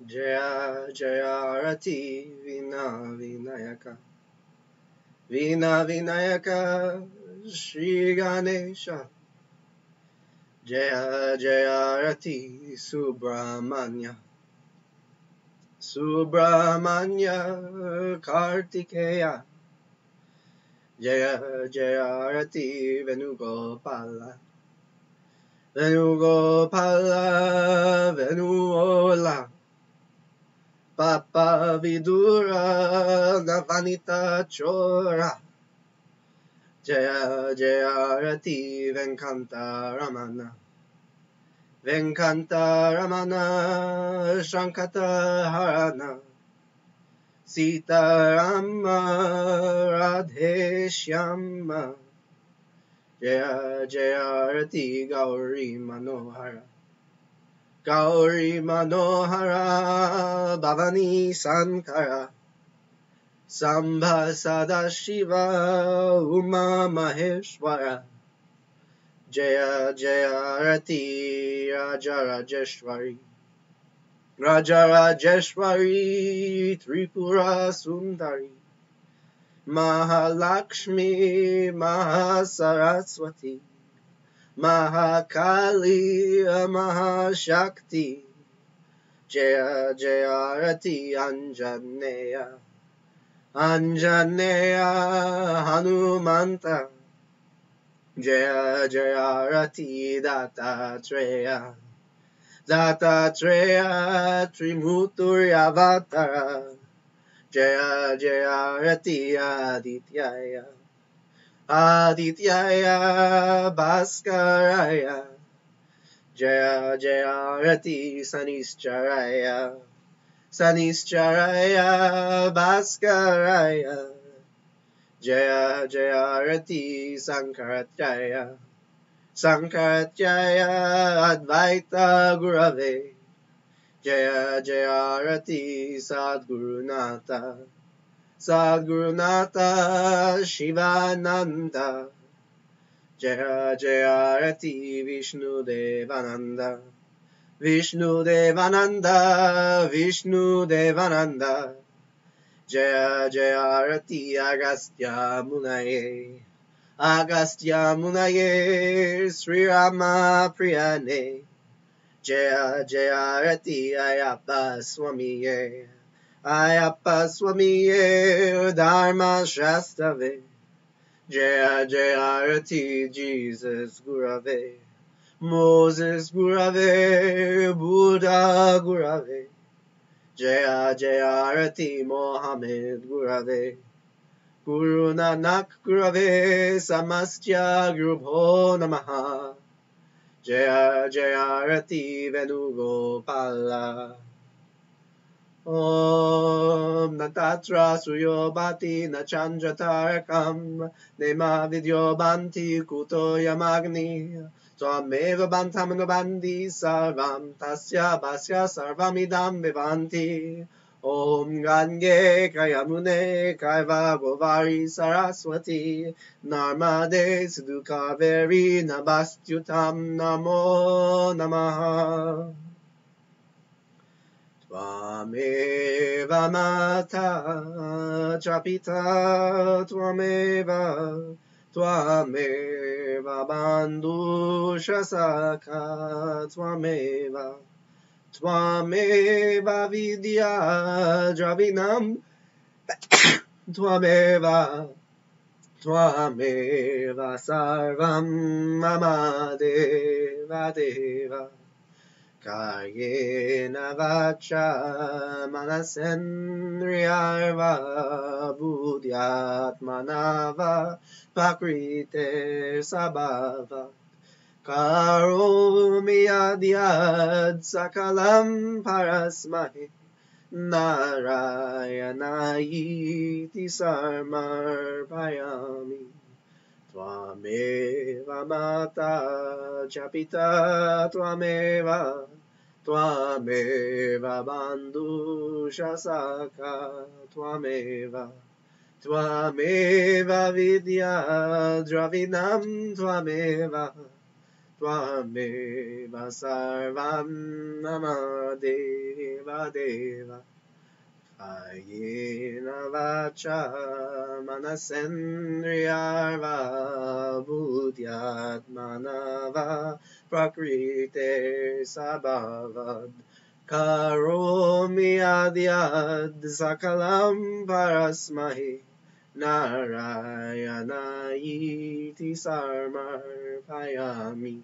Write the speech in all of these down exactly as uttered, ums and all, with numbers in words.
Jaya Jaya Arati Vina Vinayaka Vina Vinayaka Shri Ganesha Jaya Jaya Arati Subramanya Subramanya Kartikeya Jaya Jaya Arati Venugopala Venugopala Venuola Papa Vidura Navanita Chora Jaya Jaya Rati Venkanta Ramana Venkanta Ramana Shankata Harana Sita Rama Radhe Shyama Jaya Jaya Rati Gauri Manohara Gauri Manohara Bhavani Sankara Sambha Sadashiva Uma Maheshwara Jaya Jaya Rati Raja Rajeshwari Raja Rajeshwari Tripura Sundari Mahalakshmi Mahasaraswati Mahakali Mahashakti Jaya Jaya Rati Anjaneya Anjaneya Hanumanta Jaya Jaya Rati Dattatreya Dattatreya Trimurtyavatara Jaya Jaya Rati Adityaya Adityaya Bhaskaraya Jaya Jaya Rati Saniscaraya Saniscaraya Bhaskaraya Jaya Jaya Rati Sankaratjaya Sankaratjaya Advaita Gurave Jaya Jaya Rati Sadgurunata Sadgurunata Shivananda Jaya Jaya Rati Vishnu Devananda Vishnu Devananda Vishnu Devananda Jaya Jaya Rati Agastya Munaye Agastya Munaye Sri Rama Priyane Jaya Jaya Rati Ayappa Swamiye Ayappa Swamiye Dharma Shastave Jaya Jaya Rati Jesus Gurave Moses Gurave Buddha Gurave Jaya Jaya Rati Mohammed Gurave Guru Nanak Gurave Samastya Gurubho Namaha Jaya Jaya Rati Venugopala Om Natatra Suyo Bhati Nachandra Tarakam Nema Vidyo Bhanti Kuto Yamagni Twameva Bantamano Bandi Sarvam Tasya Basya Sarvamidam Vivanti Om Gange Kayamune Kaiva Govari Saraswati Narmade Sidhu Kaveri Nabastyutam Namo Namaha Twameva Mata Chapita Twameva Twameva Bandhu Shasaka Twameva Twameva Vidya Dravinam Twameva Twameva Sarvam Mama Deva Deva Kayena Vacha Manasendriyarva Buddhyatmanava Pakrite Sabhava Karomi Adyad Sakalam Parasmahi Narayanayiti Sarmarpayami Twameva Mata Chapita Twameva Twameva Bandhu Shasaka Twameva Twameva Vidya Dravinam Twameva twameva sarvam mama deva deva kayena vacha manasendriyarva buddhyatmanava prakrite sabhavad karomi adyad sakalam parasmahi Narayana iti sarmarpayami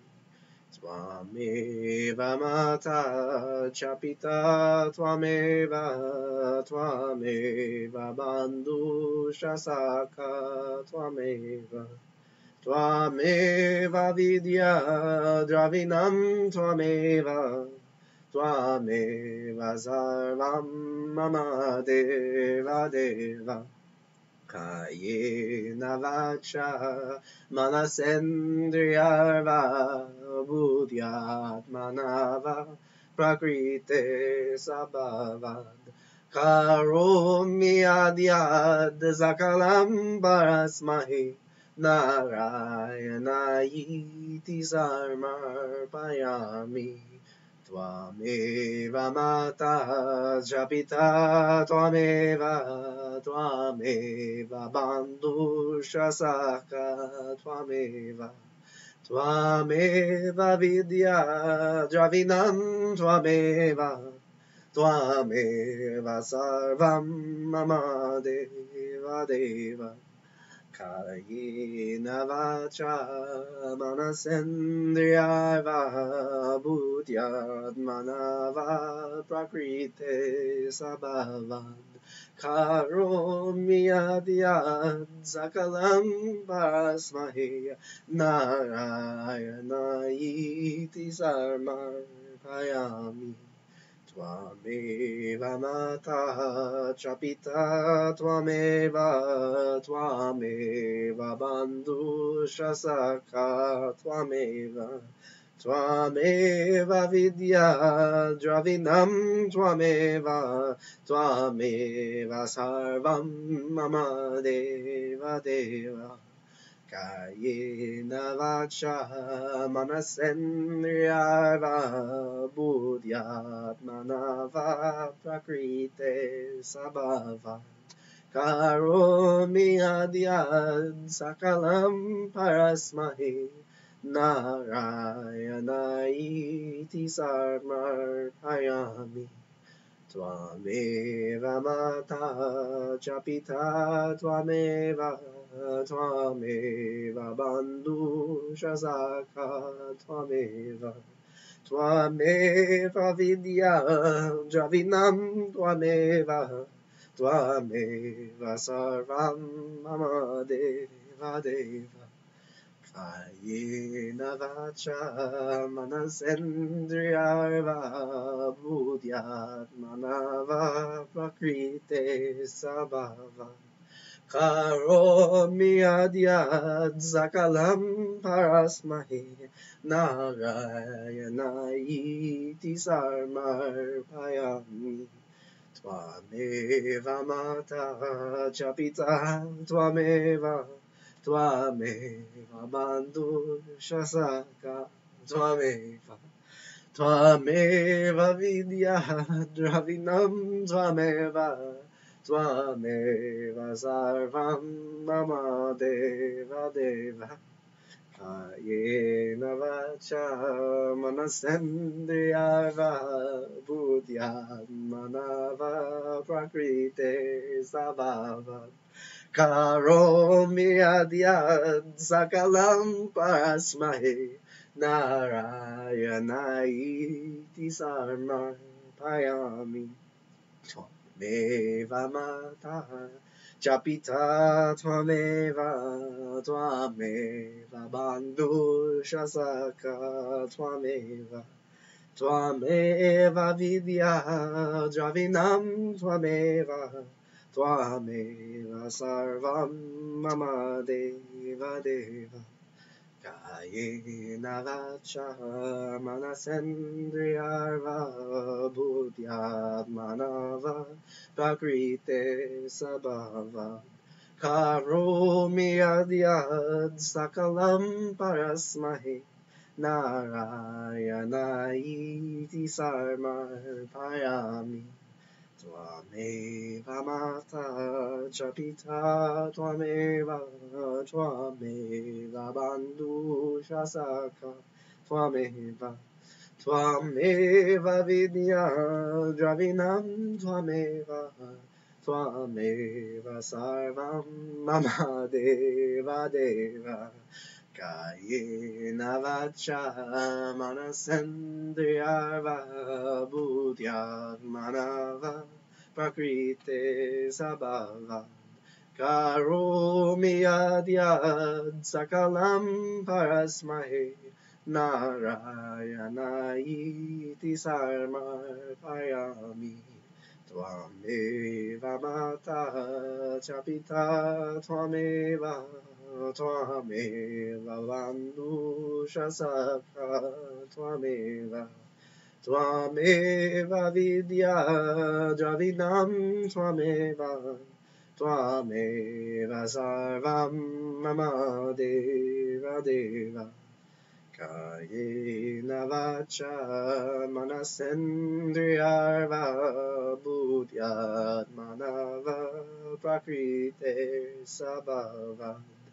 Twameva mata chapita Twameva Twameva bandhu shasaka Twameva Twameva vidya dravinam Twameva Twameva sarvam mama deva deva Kayena vacha manasendriyarva buddhyatmanava prakrite sabhavad karomi adyad sakalam parasmahi narayana iti sarmarpayami Twameva mata japita Twameva Twameva bandhu shasaka Twameva Twameva vidya dravinam Twameva Twameva sarvam mama deva deva Kayena vacha manasendriyarva buddhyatmanava prakrite sabhavad karomi adyad sakalam parasmahi narayana iti sarmarpayami Twameva mata chapita Twameva Twameva bandhu shasaka Twameva Twameva vidya dravinam Twameva Twameva sarvam mama deva deva Kayena vacha manasendriyarva buddhyatmanava prakrite sabhavad karomi adyad sakalam parasmahi narayana iti sarmarpayami Twameva mata chapita Twameva Twameva bandhu shasaka Twameva Twameva vidya dravinam Twameva Twameva sarvam mama deva deva Kayena vacha manasendriyarva buddhyatmanava prakrite sabhavad karomi adyad sakalam parasmahi narayana iti sarmarpayami Twameva mata chapita Twameva Twameva bandhu shasaka Twameva Twameva vidya dravinam Twameva Twameva sarvam mama deva deva Kayena vacha manasendriyarva buddhyatmanava prakrite sabhavad Karomi adyad sakalam parasmahi narayana iti sarmarpayami Twameva mata chapita Twameva Twameva bandhu shasaka Twameva Twameva vidya dravinam Twameva Twameva sarvam mama deva deva Kayena vacha manasendriyarva buddhyatmanava prakrite sabhavad karomi adyad sakalam parasmahi Narayana iti sarmarpayami. Twameva mata cha pita, twameva, twameva bandhu shasaka, twameva, twameva vidya dravinam, twameva, twameva sarvam mama deva deva. Kayena vacha manasendriyarva buddhyatmanava prakrite sabhava karomi adyad sakalam parasmahe narayana iti sarmarpayami. Twameva mata cha pita, twameva, twameva bandhu shasaka, twameva, twameva vidya dravinam, twameva, twameva sarvam mama deva deva. Kayena vacha manasendriyarva buddhyatmanava prakrite sabhava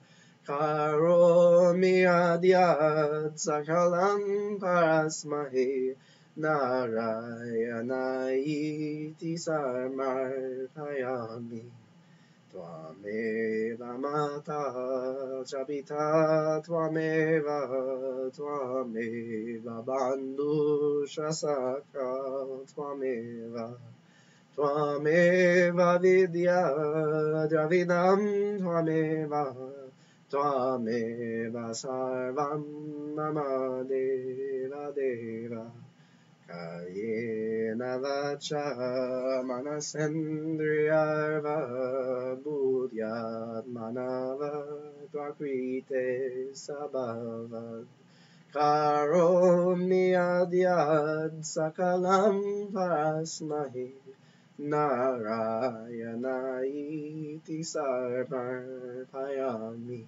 karomi adyad sakalam parasmahe narayana iti sarmarpayami. Twameva mata cha pita, twameva, twameva bandhu shasaka, twameva, twameva vidya dravinam, twameva, twameva sarvam mama deva deva. Kayena vacha manasendriyarva buddhyatmanava prakrite sabhava karomi adyad sakalam parasmahe narayana iti sarmarpayami.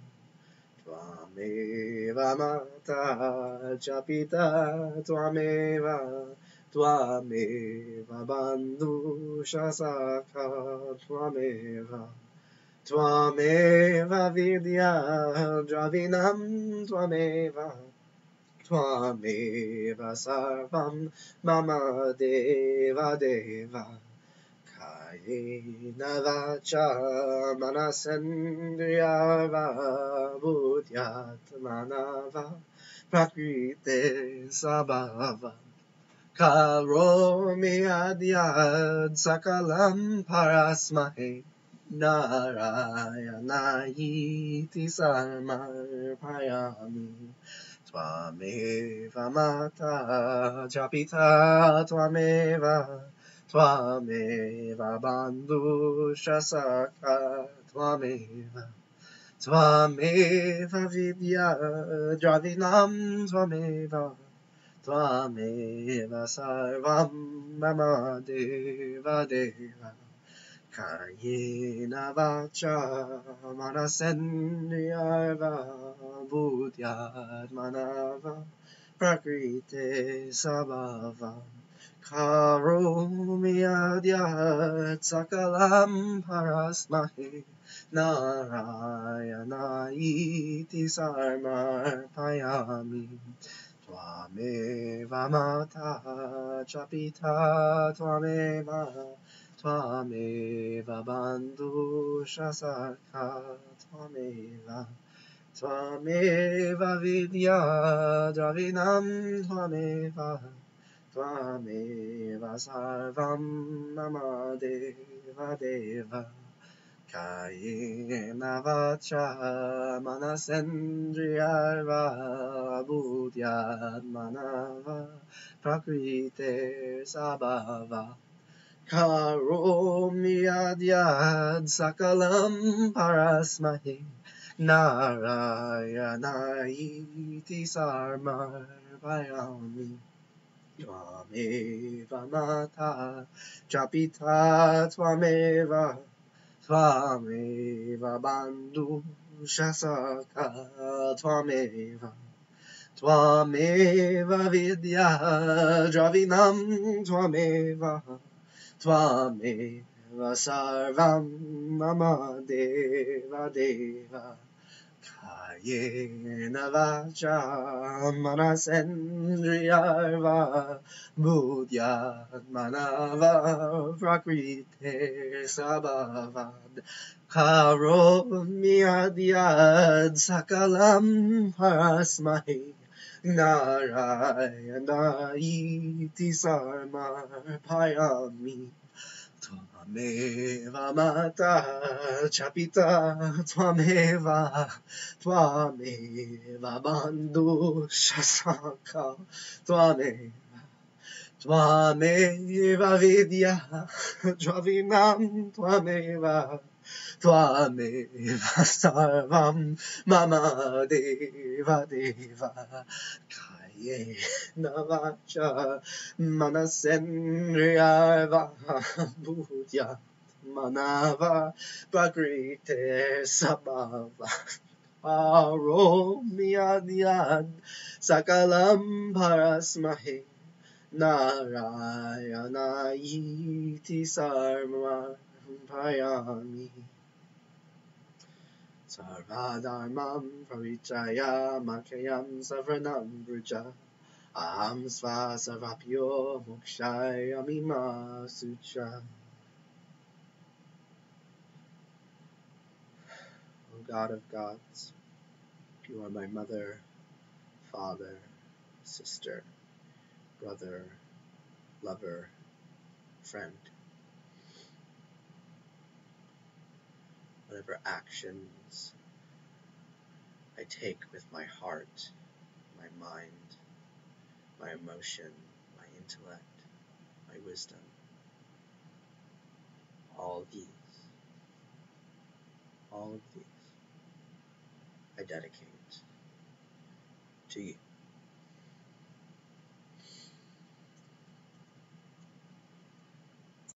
Twameva mata cha pita, twameva, twameva bandhu shasaka, twameva, twameva vidya dravinam, twameva, twameva sarvam mama deva deva. Kayena vacha manasendriyarva buddhyatmanava prakrite sabhava karomi adyad sakalam parasmahe narayana iti sarmarpayami. Twameva mata cha pita, twameva, twameva bandhu shasaka, twameva, twameva vidya dravinam, twameva, twameva sarvam mama deva deva. Kayena vacha manasendriyarva buddhyatmanava prakrite sabhava karomi adyat sakalam parasmahe narayana iti sarmarpayami. Twameva mata cha pita, twameva, twameva bandhu shasaka, twameva, twameva vidya dravinam, twameva, twameva sarvam mama deva deva. Kayena vacha manasendriyarva buddhyatmanava prakrite sabhava karomi adyad sakalam parasmahe narayana iti sarmarpayami. Twameva mata cha pita, twameva, twameva bandhu shasaka, twameva, Twameva vidya dravinam twameva Twameva sarvam mama deva deva Kayena vacha manasendriyarva Buddhyat manava prakrite sabhavad Karomi adyad sakalam parasmahi Narayana iti sarmar payami Twameva mata chapita Twameva Twameva bandhu shasaka Twameva Twameva vidya Dravinam Twameva Twameva sarvam mama deva deva Kayena vacha manasendriyarva Buddhyat manava prakrite sabhava Aromi adyad sakalam parasmahe Narayana iti sarma payami Sarvadharmam parichaya makayam savranam bruja Aham sva sarvapyo mokshaya mima sutra. O God of gods, you are my mother, father, sister, brother, lover, friend. Whatever actions I take with my heart, my mind, my emotion, my intellect, my wisdom, all these, all of these, I dedicate to you.